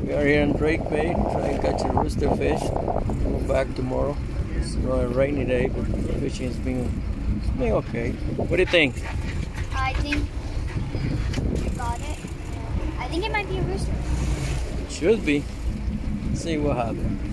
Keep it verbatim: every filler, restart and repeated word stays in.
We are here in Drake Bay trying to catch a roosterfish. We'll go back tomorrow. It's not a rainy day, but fishing is being, it's being okay. What do you think? I think you got it. I think it might be a rooster. It should be. Let's see what happens.